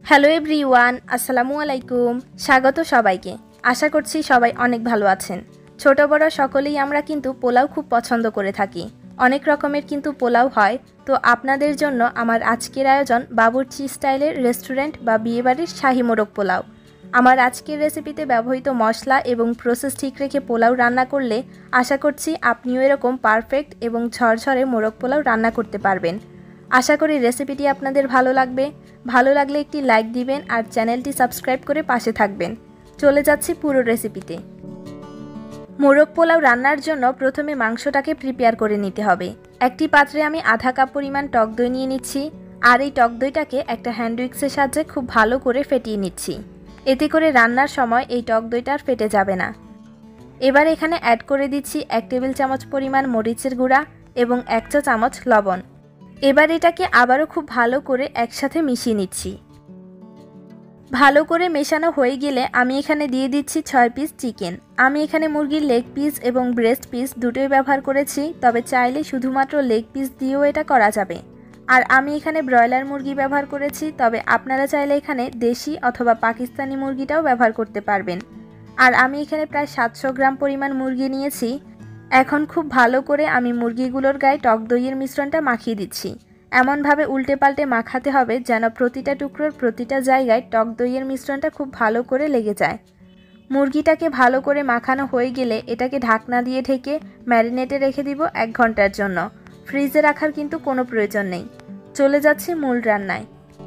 Hello everyone, আসসালামু আলাইকুম। স্বাগত সবাইকে। আশা করছি সবাই অনেক ভালো আছেন। ছোট বড় সকলেই আমরা কিন্তু পোলাও খুব পছন্দ করে থাকি। অনেক রকমের কিন্তু পোলাও হয়। তো আপনাদের জন্য আমার আজকের আয়োজন বাবুর্চি স্টাইলের রেস্টুরেন্ট বা বিয়েবাড়ির শাহি মোরগ পোলাও। আমার আজকের রেসিপিতে ব্যবহৃত মশলা এবং প্রসেস ঠিক রেখে পোলাও রান্না করলে আশা করছি আপনিও এরকম পারফেক্ট এবং ঝরঝরে মোরগ পোলাও রান্না করতে পারবেন। আশা করি রেসিপিটি আপনাদের ভালো লাগবে। ভালো লাগলে একটি লাইক দিবেন আর চ্যানেলটি সাবস্ক্রাইব করে পাশে থাকবেন। চলে যাচ্ছি পুরো রেসিপিতে। মোরগ পোলাও রান্নার জন্য প্রথমে মাংসটাকে প্রিপেয়ার করে নিতে হবে। একটি পাত্রে আমি আধা কাপ পরিমাণ টক দই নিয়ে নিচ্ছি আর এই টক দইটাকে একটা হ্যান্ড উইক্সের সাহায্যে খুব ভালো করে ফেটিয়ে নিচ্ছি। এতে করে রান্নার সময় এই টক দইটা আর ফেটে যাবে না। এবার এখানে অ্যাড করে দিচ্ছি 1 টেবিল চামচ পরিমাণ মরিচের গুঁড়া এবং 1 চা চামচ লবণ। এবার এটাকে আবারও খুব ভালো করে একসাথে মিশিয়ে নিচ্ছি। ভালো করে মেশানো হয়ে গেলে আমি এখানে দিয়ে দিচ্ছি 6 পিস চিকেন। আমি এখানে মুরগির লেগ পিস এবং ব্রেস্ট পিস দুটোই ব্যবহার করেছি, তবে চাইলে শুধুমাত্র লেগ পিস দিয়েও এটা করা যাবে। আর আমি এখানে ব্রয়লার মুরগি ব্যবহার করেছি, তবে আপনারা চাইলে এখানে দেশি অথবা পাকিস্তানি মুরগিটাও ব্যবহার করতে পারবেন। আর আমি এখানে প্রায় 700 গ্রাম পরিমাণ মুরগি নিয়েছি। এখন খুব ভালো করে আমি মুরগিগুলোর গায়ে টক দইয়ের মিশ্রণটা মাখিয়ে দিচ্ছি। এমনভাবে উল্টে পাল্টে মাখাতে হবে যেন প্রতিটা টুকরোর প্রতিটা জায়গায় টক দইয়ের মিশ্রণটা খুব ভালো করে লেগে যায়। মুরগিটাকে ভালো করে মাখানো হয়ে গেলে এটাকে ঢাকনা দিয়ে ঢেকে ম্যারিনেটে রেখে দিব 1 ঘন্টার জন্য। ফ্রিজে রাখার কিন্তু কোনো প্রয়োজন নেই। চলে যাচ্ছি মূল রান্নায়।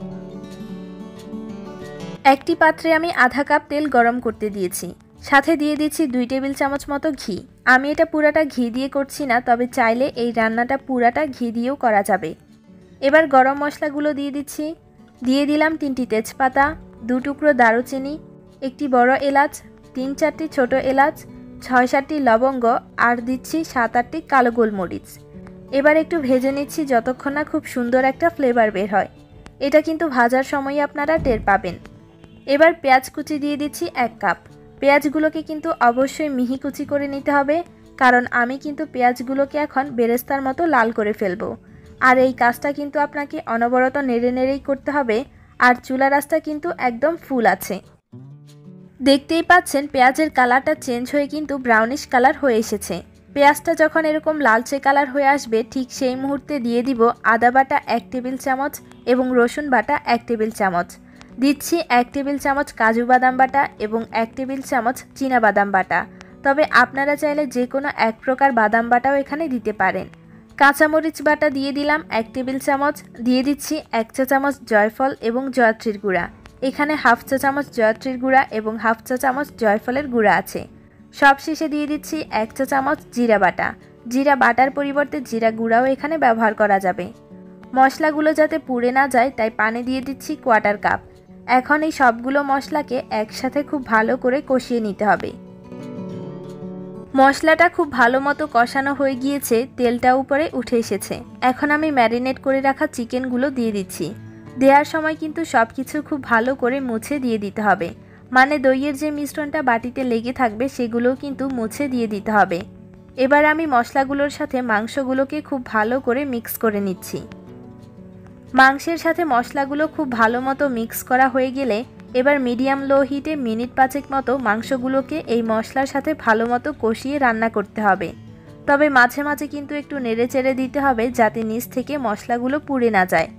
একটি পাত্রে আমি আধা কাপ তেল গরম করতে দিয়েছি। সাথে দিয়ে দিচ্ছি 2 টেবিল চামচ মতো ঘি। আমি এটা পুরাটা ঘি দিয়ে করছি না, তবে চাইলে এই রান্নাটা পুরাটা ঘি দিয়েও করা যাবে। এবার গরম মশলাগুলো দিয়ে দিচ্ছি। দিয়ে দিলাম 3টি তেজপাতা, 2 টুকরো দারুচিনি, একটি বড় এলাচ, 3-4টি ছোট এলাচ, 6-7টি লবঙ্গ আর দিচ্ছি 7-8টি কালো গোলমরিচ। এবার একটু ভেজে নিচ্ছি যতক্ষণ না খুব সুন্দর একটা ফ্লেভার বের হয়। এটা কিন্তু ভাজার সময় আপনারা টের পাবেন। এবার পেঁয়াজ কুচি দিয়ে দিচ্ছি 1 কাপ। পেঁয়াজগুলোকে কিন্তু অবশ্যই মিহি কুচি করে নিতে হবে, কারণ আমি কিন্তু পেঁয়াজগুলোকে এখন বেরেস্তার মতো লাল করে ফেলবো। আর এই কাজটা কিন্তু আপনাকে অনবরত নেড়ে নেড়েই করতে হবে। আর চুলার আঁচটা কিন্তু একদম ফুল আছে। দেখতেই পাচ্ছেন পেঁয়াজের কালারটা চেঞ্জ হয়ে কিন্তু ব্রাউনিশ কালার হয়ে এসেছে। পেঁয়াজটা যখন এরকম লালচে কালার হয়ে আসবে ঠিক সেই মুহূর্তে দিয়ে দিব আদা বাটা 1 টেবিল চামচ এবং রসুন বাটা 1 টেবিল চামচ। দিচ্ছি 1 টেবিল চামচ কাজু বাদাম বাটা এবং 1 টেবিল চামচ চীনা বাদাম বাটা। তবে আপনারা চাইলে যে কোনো এক প্রকার বাদাম বাটাও এখানে দিতে পারেন। কাঁচামরিচ বাটা দিয়ে দিলাম 1 টেবিল চামচ। দিয়ে দিচ্ছি 1 চা চামচ জয়ফল এবং জয়ত্রীর গুঁড়া। এখানে হাফ চা চামচ জয়ত্রীর গুঁড়া এবং হাফ চা চামচ জয়ফলের গুঁড়া আছে। সবশেষে দিয়ে দিচ্ছি 1 চা চামচ জিরা বাটা। জিরা বাটার পরিবর্তে জিরা গুঁড়াও এখানে ব্যবহার করা যাবে। মশলাগুলো যাতে পুড়ে না যায় তাই পানি দিয়ে দিচ্ছি 1/4 কাপ। এখন এই সবগুলো মশলাকে একসাথে খুব ভালো করে কষিয়ে নিতে হবে। মশলাটা খুব ভালো মতো কষানো হয়ে গিয়েছে, তেলটা উপরে উঠে এসেছে। এখন আমি ম্যারিনেট করে রাখা চিকেনগুলো দিয়ে দিচ্ছি। দেওয়ার সময় কিন্তু সব কিছু খুব ভালো করে মুছে দিয়ে দিতে হবে, মানে দইয়ের যে মিশ্রণটা বাটিতে লেগে থাকবে সেগুলোও কিন্তু মুছে দিয়ে দিতে হবে। এবার আমি মশলাগুলোর সাথে মাংসগুলোকে খুব ভালো করে মিক্স করে নিচ্ছি। মাংসের সাথে মশলাগুলো খুব ভালো মতো মিক্স করা হয়ে গেলে এবার মিডিয়াম লো হিটে মিনিট 5 মতো মাংসগুলোকে এই মশলার সাথে ভালো মতো কষিয়ে রান্না করতে হবে। তবে মাঝে মাঝে কিন্তু একটু নেড়ে চেড়ে দিতে হবে যাতে নিচ থেকে মশলাগুলো পুড়ে না যায়।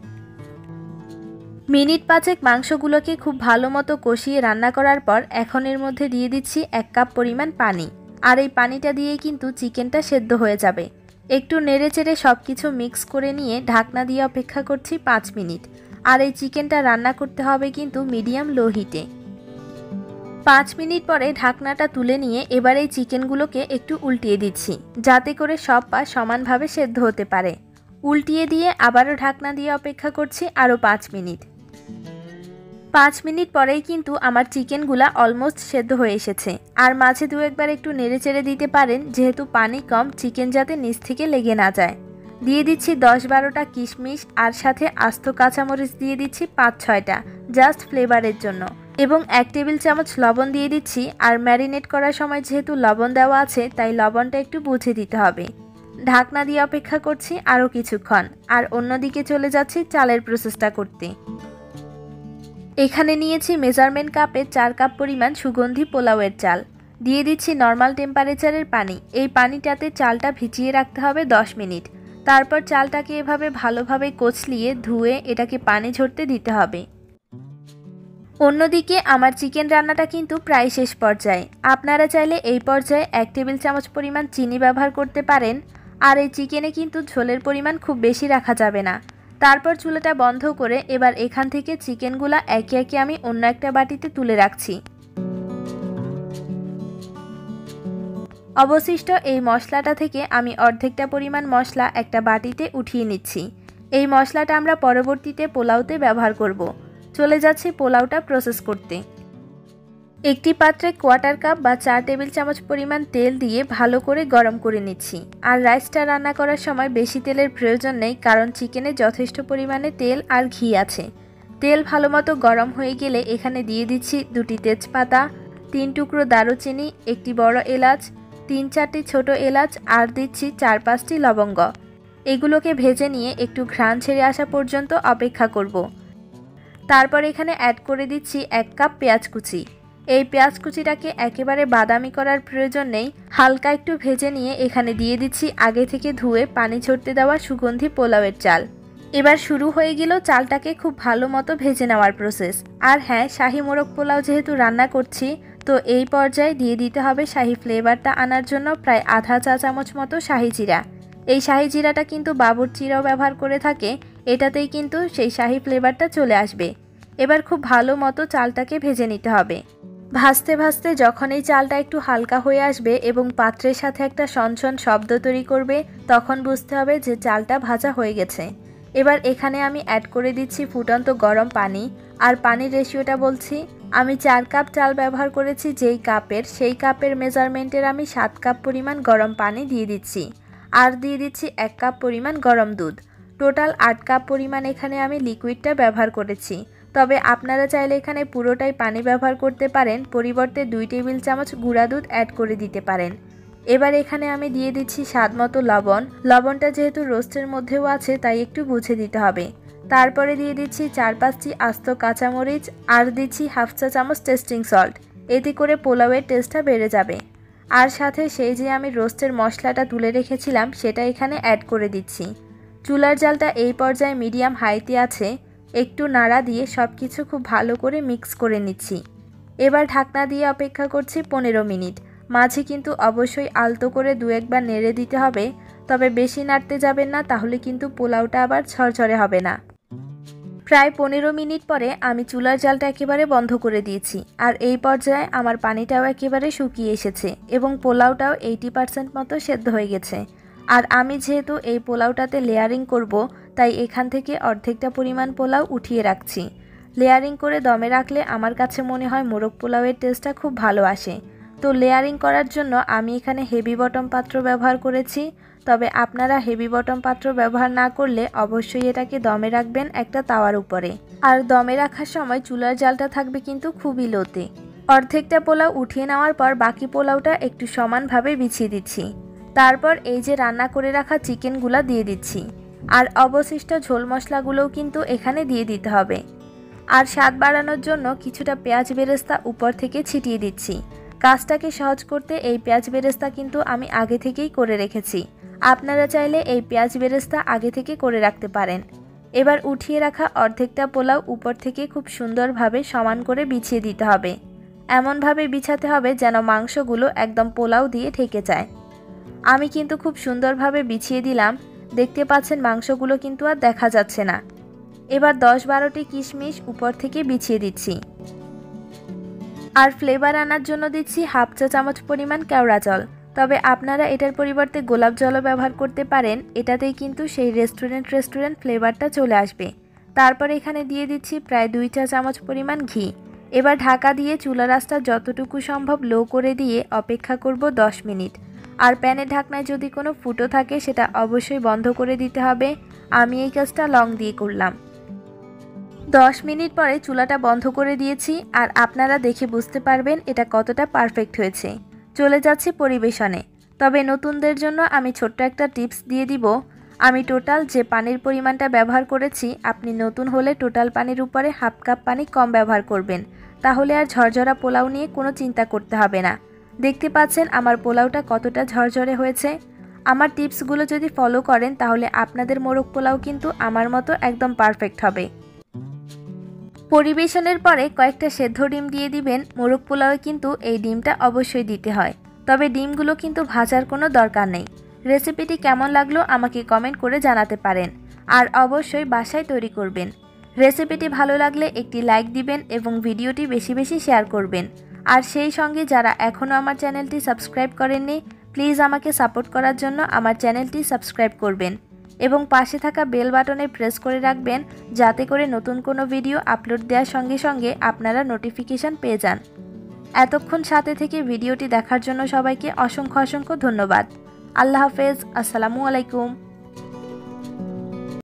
মিনিট 5 মাংসগুলোকে খুব ভালো মতো কষিয়ে রান্না করার পর এখন এর মধ্যে দিয়ে দিচ্ছি 1 কাপ পরিমাণ পানি। আর এই পানিটা দিয়েই কিন্তু চিকেনটা সেদ্ধ হয়ে যাবে। একটু নেড়ে চেড়ে সব কিছু মিক্স করে নিয়ে ঢাকনা দিয়ে অপেক্ষা করছি 5 মিনিট। আর এই চিকেনটা রান্না করতে হবে কিন্তু মিডিয়াম লো হিটে। 5 মিনিট পরে ঢাকনাটা তুলে নিয়ে এবার এই চিকেনগুলোকে একটু উল্টিয়ে দিচ্ছি যাতে করে সব পা সমানভাবে সেদ্ধ হতে পারে। উল্টিয়ে দিয়ে আবারও ঢাকনা দিয়ে অপেক্ষা করছি আরও 5 মিনিট। 5 মিনিট পরেই কিন্তু আমার চিকেনগুলা অলমোস্ট সেদ্ধ হয়ে এসেছে। আর মাঝে 2 একবার একটু নেড়ে চেড়ে দিতে পারেন, যেহেতু পানি কম চিকেন যাতে নিচ থেকে লেগে না যায়। দিয়ে দিচ্ছি 10-12টা কিশমিশ আর সাথে আস্ত কাঁচামরিচ দিয়ে দিচ্ছি 5-6টা জাস্ট ফ্লেভারের জন্য এবং 1 টেবিল চামচ লবণ দিয়ে দিচ্ছি। আর ম্যারিনেট করার সময় যেহেতু লবণ দেওয়া আছে তাই লবণটা একটু বুঝে দিতে হবে। ঢাকনা দিয়ে অপেক্ষা করছি আরও কিছুক্ষণ। আর অন্যদিকে চলে যাচ্ছি চালের প্রসেসটা করতে। এখানে নিয়েছি মেজারমেন্ট কাপে 4 কাপ পরিমাণ সুগন্ধি পোলাওয়ের চাল। দিয়ে দিচ্ছি নর্মাল টেম্পারেচারের পানি। এই পানিটাতে চালটা ভিজিয়ে রাখতে হবে 10 মিনিট। তারপর চালটাকে এভাবে ভালোভাবে কচলিয়ে ধুয়ে এটাকে পানি ঝরতে দিতে হবে। অন্যদিকে আমার চিকেন রান্নাটা কিন্তু প্রায় শেষ পর্যায়ে। আপনারা চাইলে এই পর্যায়ে 1 টেবিল চামচ পরিমাণ চিনি ব্যবহার করতে পারেন। আর এই চিকেনে কিন্তু ঝোলের পরিমাণ খুব বেশি রাখা যাবে না। তারপর চুলাটা বন্ধ করে এবার এখান থেকে চিকেনগুলা একে একে আমি অন্য একটা বাটিতে তুলে রাখছি। অবশিষ্ট এই মশলাটা থেকে আমি অর্ধেকটা পরিমাণ মশলা একটা বাটিতে উঠিয়ে নিচ্ছি। এই মশলাটা আমরা পরবর্তীতে পোলাওতে ব্যবহার করব। চলে যাচ্ছি পোলাওটা প্রসেস করতে। একটি পাত্রে 1/4 কাপ বা 4 টেবিল চামচ পরিমাণ তেল দিয়ে ভালো করে গরম করে নিচ্ছি। আর রাইসটা রান্না করার সময় বেশি তেলের প্রয়োজন নেই, কারণ চিকেনে যথেষ্ট পরিমাণে তেল আর ঘি আছে। তেল ভালোমতো গরম হয়ে গেলে এখানে দিয়ে দিচ্ছি 2টি তেজপাতা, 3 টুকরো দারুচিনি, একটি বড় এলাচ, 3-4টি ছোট এলাচ আর দিচ্ছি 4-5টি লবঙ্গ। এগুলোকে ভেজে নিয়ে একটু ঘ্রাণ ছেড়ে আসা পর্যন্ত অপেক্ষা করব। তারপর এখানে অ্যাড করে দিচ্ছি 1 কাপ পেঁয়াজ কুচি। এই পেঁয়াজ কুচিটাকে একেবারে বাদামি করার প্রয়োজন নেই, হালকা একটু ভেজে নিয়ে এখানে দিয়ে দিচ্ছি আগে থেকে ধুয়ে পানি ঝরতে দেওয়া সুগন্ধি পোলাওয়ের চাল। এবার শুরু হয়ে গেল চালটাকে খুব ভালো মতো ভেজে নেওয়ার প্রসেস। আর হ্যাঁ, শাহি মোরগ পোলাও যেহেতু রান্না করছি, তো এই পর্যায়ে দিয়ে দিতে হবে শাহি ফ্লেভারটা আনার জন্য প্রায় আধা চা চামচ মতো শাহি জিরা। এই শাহি জিরাটা কিন্তু বাবুর্চিরাও ব্যবহার করে থাকে, এটাতেই কিন্তু সেই শাহি ফ্লেভারটা চলে আসবে। এবার খুব ভালো মতো চালটাকে ভেজে নিতে হবে। ভাজতে ভাজতে যখন এই চালটা একটু হালকা হয়ে আসবে এবং পাত্রের সাথে একটা সনসন শব্দ তৈরি করবে, তখন বুঝতে হবে যে চালটা ভাজা হয়ে গেছে। এবার এখানে আমি অ্যাড করে দিচ্ছি ফুটন্ত গরম পানি। আর পানির রেশিওটা বলছি, আমি 4 কাপ চাল ব্যবহার করেছি যেই কাপের, সেই কাপের মেজারমেন্টের আমি 7 কাপ পরিমাণ গরম পানি দিয়ে দিচ্ছি। আর দিয়ে দিচ্ছি 1 কাপ পরিমাণ গরম দুধ। টোটাল 8 কাপ পরিমাণ এখানে আমি লিকুইডটা ব্যবহার করেছি। তবে আপনারা চাইলে এখানে পুরোটাই পানি ব্যবহার করতে পারেন, পরিবর্তে 2 টেবিল চামচ গুঁড়া দুধ অ্যাড করে দিতে পারেন। এবার এখানে আমি দিয়ে দিচ্ছি স্বাদ মতো লবণ। লবণটা যেহেতু রোস্টের মধ্যেও আছে তাই একটু বুঝে দিতে হবে। তারপরে দিয়ে দিচ্ছি 4-5টি আস্ত কাঁচামরিচ আর দিচ্ছি হাফ চা চামচ টেস্টিং সল্ট। এতে করে পোলাওয়ের টেস্টটা বেড়ে যাবে। আর সাথে সেই যে আমি রোস্টের মশলাটা তুলে রেখেছিলাম সেটা এখানে অ্যাড করে দিচ্ছি। চুলার জালটা এই পর্যায়ে মিডিয়াম হাইতে আছে। একটু নাড়া দিয়ে সব কিছু খুব ভালো করে মিক্স করে নিচ্ছি। এবার ঢাকনা দিয়ে অপেক্ষা করছি 15 মিনিট। মাঝে কিন্তু অবশ্যই আলতো করে 2-1 বার নেড়ে দিতে হবে, তবে বেশি নাড়তে যাবেন না, তাহলে কিন্তু পোলাওটা আবার ঝরঝরে হবে না। প্রায় 15 মিনিট পরে আমি চুলার জালটা একেবারে বন্ধ করে দিয়েছি। আর এই পর্যায়ে আমার পানিটাও একেবারে শুকিয়ে এসেছে এবং পোলাওটাও 80% মতো সেদ্ধ হয়ে গেছে। আর আমি যেহেতু এই পোলাওটাতে লেয়ারিং করব, তাই এখান থেকে অর্ধেকটা পরিমাণ পোলাও উঠিয়ে রাখছি। লেয়ারিং করে দমে রাখলে আমার কাছে মনে হয় মোরগ পোলাওয়ের টেস্টটা খুব ভালো আসে। তো লেয়ারিং করার জন্য আমি এখানে হেভি বটম পাত্র ব্যবহার করেছি। তবে আপনারা হেভি বটম পাত্র ব্যবহার না করলে অবশ্যই এটাকে দমে রাখবেন একটা তাওয়ার উপরে। আর দমে রাখার সময় চুলার জালটা থাকবে কিন্তু খুবই লোতে। অর্ধেকটা পোলাও উঠিয়ে নেওয়ার পর বাকি পোলাওটা একটু সমানভাবে বিছিয়ে দিচ্ছি। তারপর এই যে রান্না করে রাখা চিকেনগুলা দিয়ে দিচ্ছি। আর অবশিষ্ট ঝোল মশলাগুলোও কিন্তু এখানে দিয়ে দিতে হবে। আর স্বাদ বাড়ানোর জন্য কিছুটা পেঁয়াজ বেরেস্তা উপর থেকে ছিটিয়ে দিচ্ছি। কাজটাকে সহজ করতে এই পেঁয়াজ বেরেস্তা কিন্তু আমি আগে থেকেই করে রেখেছি। আপনারা চাইলে এই পেঁয়াজ বেরেস্তা আগে থেকে করে রাখতে পারেন। এবার উঠিয়ে রাখা অর্ধেকটা পোলাও উপর থেকে খুব সুন্দরভাবে সমান করে বিছিয়ে দিতে হবে। এমনভাবে বিছাতে হবে যেন মাংসগুলো একদম পোলাও দিয়ে ঢেকে যায়। আমি কিন্তু খুব সুন্দরভাবে বিছিয়ে দিলাম। দেখতে পাচ্ছেন মাংসগুলো কিন্তু আর দেখা যাচ্ছে না। এবার 10-12টি কিশমিশ উপর থেকে বিছিয়ে দিচ্ছি। আর ফ্লেভার আনার জন্য দিচ্ছি হাফ চা চামচ পরিমাণ কেওড়া জল। তবে আপনারা এটার পরিবর্তে গোলাপ জলও ব্যবহার করতে পারেন, এটাতেই কিন্তু সেই রেস্টুরেন্ট ফ্লেভারটা চলে আসবে। তারপর এখানে দিয়ে দিচ্ছি প্রায় 2 চা চামচ পরিমাণ ঘি। এবার ঢাকা দিয়ে চুলার আঁচটা যতটুকু সম্ভব লো করে দিয়ে অপেক্ষা করব 10 মিনিট। আর প্যানের ঢাকনায় যদি কোনো ফুটো থাকে সেটা অবশ্যই বন্ধ করে দিতে হবে। আমি এই কাজটা লং দিয়ে করলাম। 10 মিনিট পরে চুলাটা বন্ধ করে দিয়েছি। আর আপনারা দেখে বুঝতে পারবেন এটা কতটা পারফেক্ট হয়েছে। চলে যাচ্ছি পরিবেশনে। তবে নতুনদের জন্য আমি ছোট্ট একটা টিপস দিয়ে দিব। আমি টোটাল যে পানির পরিমাণটা ব্যবহার করেছি, আপনি নতুন হলে টোটাল পানির উপরে হাফ কাপ পানি কম ব্যবহার করবেন, তাহলে আর ঝরঝরা পোলাও নিয়ে কোনো চিন্তা করতে হবে না। দেখতে পাচ্ছেন আমার পোলাওটা কতটা ঝরঝরে হয়েছে। আমার টিপসগুলো যদি ফলো করেন তাহলে আপনাদের মোরগ পোলাও কিন্তু আমার মতো একদম পারফেক্ট হবে। পরিবেশনের পরে কয়েকটা সেদ্ধ ডিম দিয়ে দিবেন। মোরগ পোলাওয়ে কিন্তু এই ডিমটা অবশ্যই দিতে হয়, তবে ডিমগুলো কিন্তু ভাজার কোনো দরকার নেই। রেসিপিটি কেমন লাগলো আমাকে কমেন্ট করে জানাতে পারেন, আর অবশ্যই বাসায় তৈরি করবেন। রেসিপিটি ভালো লাগলে একটি লাইক দিবেন এবং ভিডিওটি বেশি বেশি শেয়ার করবেন। আর সেই সঙ্গে যারা এখনও আমার চ্যানেলটি সাবস্ক্রাইব করেননি, প্লিজ আমাকে সাপোর্ট করার জন্য আমার চ্যানেলটি সাবস্ক্রাইব করবেন এবং পাশে থাকা বেল বাটনে প্রেস করে রাখবেন, যাতে করে নতুন কোনো ভিডিও আপলোড দেওয়ার সঙ্গে সঙ্গে আপনারা নোটিফিকেশান পেয়ে যান। এতক্ষণ সাথে থেকে ভিডিওটি দেখার জন্য সবাইকে অসংখ্য অসংখ্য ধন্যবাদ। আল্লাহ হাফেজ। আসসালামু আলাইকুম।